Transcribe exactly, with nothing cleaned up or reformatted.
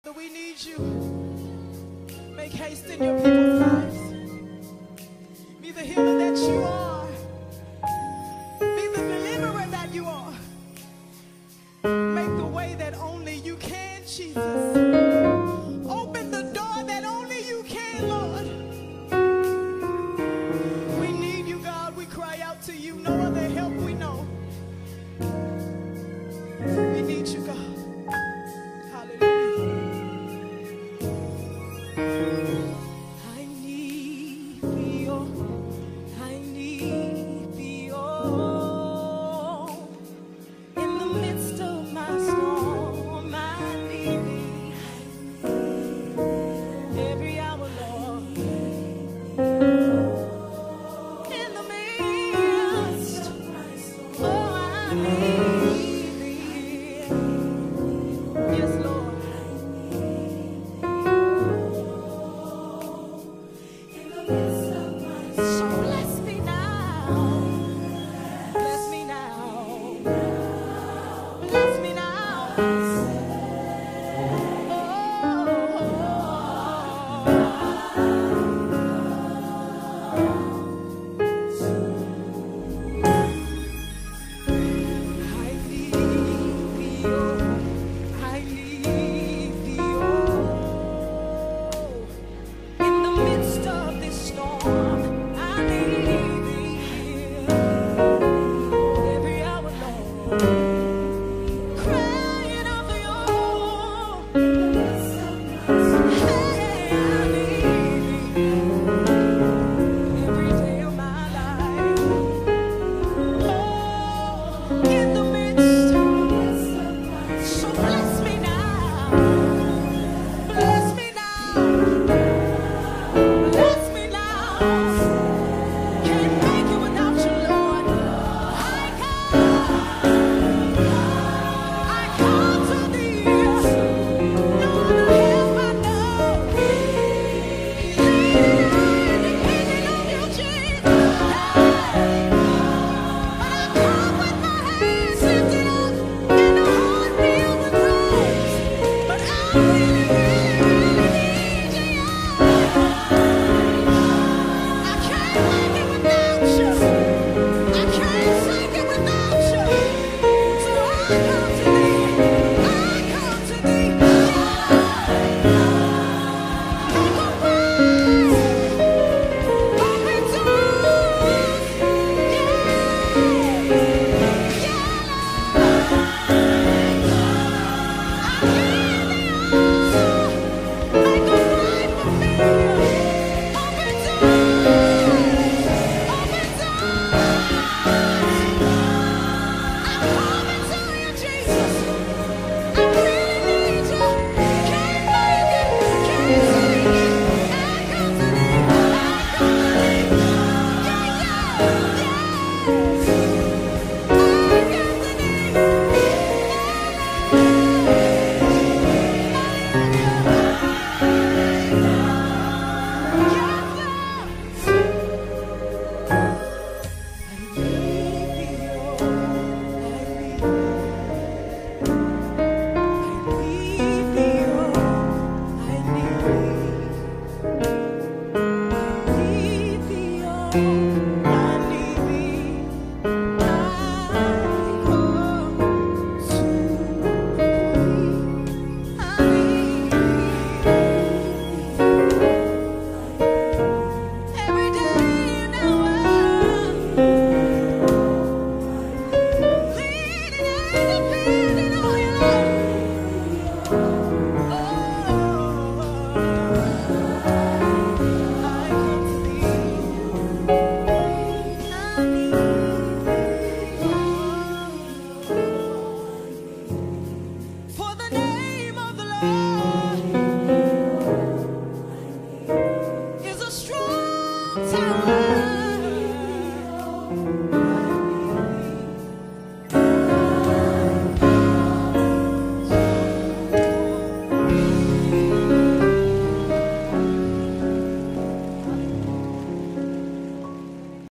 We need you. Make haste in your people's lives. Be the healer that you are. Be the deliverer that you are. Make the way that only you can, Jesus. Open the door that only you can, Lord. We need you, God. We cry out to you. No other help we know. We need you, God. I need thee, oh, I need thee, oh. In the midst of my storm, I need thee. Every hour, Lord. In the midst of my storm, oh, I need thee. Yes, Lord. So bless me now, bless me now, bless me now. Oh, I need thee, oh, I need thee, oh. In the midst of this storm, I